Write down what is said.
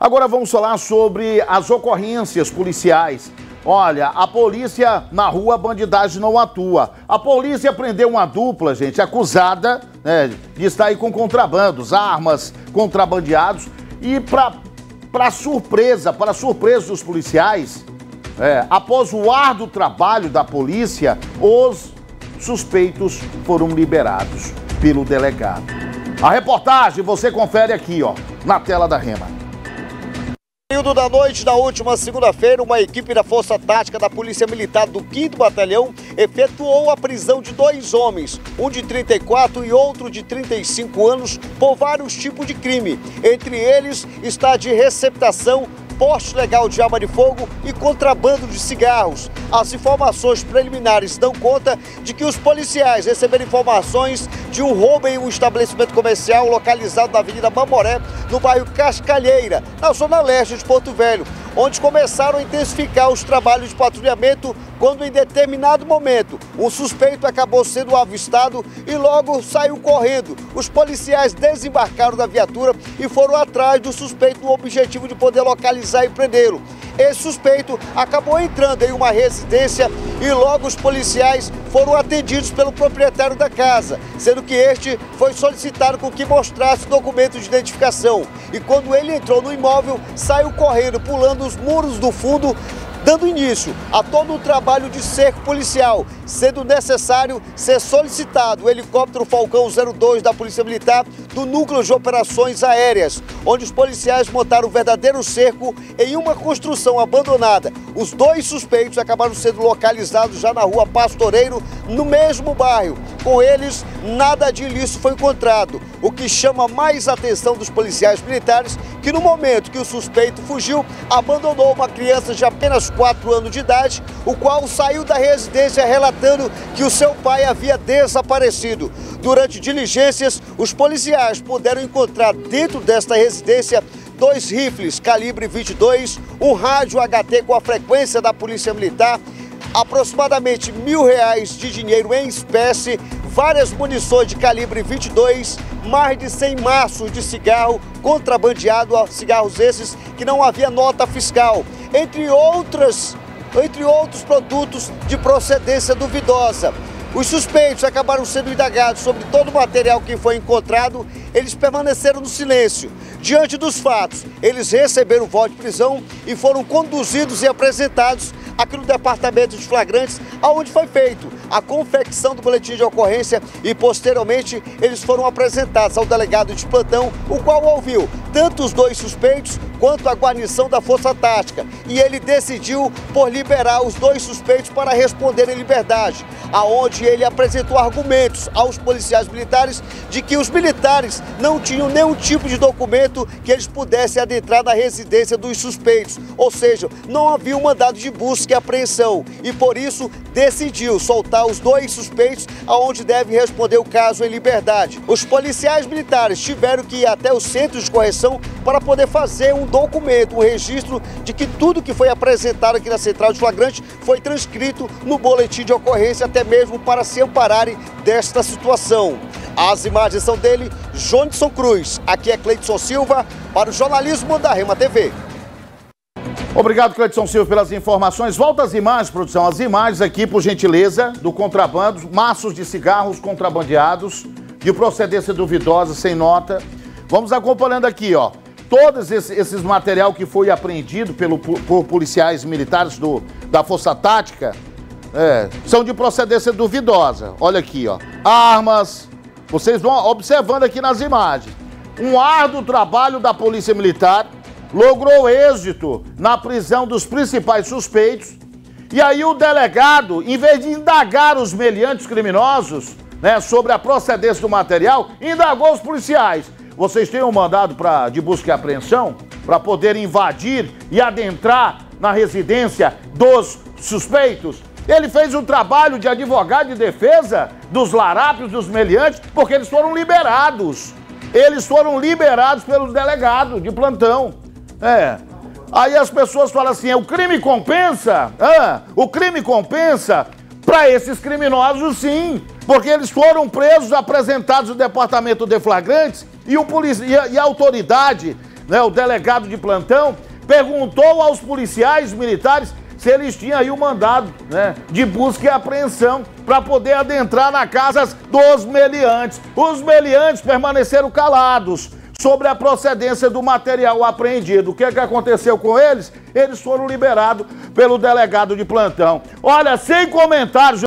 Agora vamos falar sobre as ocorrências policiais. Olha, a polícia na rua, a bandidagem não atua. A polícia prendeu uma dupla, gente, acusada, de estar aí com contrabandos, armas, contrabandeados. E para surpresa dos policiais, após o árduo trabalho da polícia, os suspeitos foram liberados pelo delegado. A reportagem você confere aqui, ó, na tela da Rema. No período da noite da última segunda-feira, uma equipe da Força Tática da Polícia Militar do 5º Batalhão efetuou a prisão de 2 homens, um de 34 e outro de 35 anos, por vários tipos de crime. Entre eles está de receptação, porte legal de arma de fogo e contrabando de cigarros. As informações preliminares dão conta de que os policiais receberam informações de um roubo em um estabelecimento comercial localizado na Avenida Mamoré, no bairro Cascalheira, na zona leste de Porto Velho, onde começaram a intensificar os trabalhos de patrulhamento quando, em determinado momento, um suspeito acabou sendo avistado e logo saiu correndo. Os policiais desembarcaram da viatura e foram atrás do suspeito no objetivo de poder localizar e prendê-lo. Esse suspeito acabou entrando em uma residência e logo os policiais foram atendidos pelo proprietário da casa, sendo que este foi solicitado com que mostrasse documento de identificação. E quando ele entrou no imóvel, saiu correndo, pulando os muros do fundo, dando início a todo um trabalho de cerco policial, sendo necessário ser solicitado o helicóptero Falcão 02 da Polícia Militar do Núcleo de Operações Aéreas, onde os policiais montaram um verdadeiro cerco em uma construção abandonada. Os 2 suspeitos acabaram sendo localizados já na rua Pastoreiro, no mesmo bairro. Com eles, nada de ilícito foi encontrado. O que chama mais a atenção dos policiais militares, que no momento que o suspeito fugiu, abandonou uma criança de apenas 4 anos de idade, o qual saiu da residência relatando que o seu pai havia desaparecido. Durante diligências, os policiais puderam encontrar dentro desta residência 2 rifles calibre 22, um rádio HT com a frequência da Polícia Militar, aproximadamente R$1.000 de dinheiro em espécie, várias munições de calibre 22, mais de 100 maços de cigarro contrabandeado, cigarros esses que não havia nota fiscal, entre outros produtos de procedência duvidosa. Os suspeitos acabaram sendo indagados sobre todo o material que foi encontrado. Eles permaneceram no silêncio. Diante dos fatos, eles receberam voto de prisão e foram conduzidos e apresentados aqui no Departamento de Flagrantes, aonde foi feito a confecção do boletim de ocorrência e, posteriormente, eles foram apresentados ao delegado de plantão, o qual ouviu tanto os 2 suspeitos quanto a guarnição da Força Tática. E ele decidiu por liberar os 2 suspeitos para responder em liberdade, aonde ele apresentou argumentos aos policiais militares de que os militares não tinham nenhum tipo de documento que eles pudessem adentrar na residência dos suspeitos, ou seja, não havia um mandado de busca e apreensão, e por isso decidiu soltar os 2 suspeitos, aonde deve responder o caso em liberdade. Os policiais militares tiveram que ir até os centros de correção para poder fazer um documento, um registro de que tudo que foi apresentado aqui na Central de Flagrante foi transcrito no boletim de ocorrência, até mesmo para se ampararem desta situação. As imagens são dele, Jonison Cruz. Aqui é Cleidson Silva, para o jornalismo da Rema TV. Obrigado, Cleidson Silva, pelas informações. Volta as imagens, produção. As imagens aqui, por gentileza, do contrabando, maços de cigarros contrabandeados, de procedência duvidosa, sem nota. Vamos acompanhando aqui, ó. Todos esses material que foi apreendido por policiais militares da Força Tática são de procedência duvidosa. Olha aqui, ó. Armas. Vocês vão observando aqui nas imagens. Um árduo trabalho da Polícia Militar logrou êxito na prisão dos principais suspeitos. E aí o delegado, em vez de indagar os meliantes criminosos, sobre a procedência do material, indagou os policiais. Vocês têm um mandado de busca e apreensão para poder invadir e adentrar na residência dos suspeitos? Ele fez um trabalho de advogado de defesa dos larápios, dos meliantes, porque eles foram liberados. Eles foram liberados pelo delegado de plantão. Aí as pessoas falam assim, o crime compensa? O crime compensa? Para esses criminosos, sim, porque eles foram presos, apresentados no Departamento de Flagrantes e a autoridade né, o delegado de plantão, perguntou aos policiais militares se eles tinham aí o mandado, né, de busca e apreensão para poder adentrar na casa dos meliantes. Os meliantes permaneceram calados sobre a procedência do material apreendido. O que aconteceu com eles? Eles foram liberados pelo delegado de plantão. Olha, sem comentários.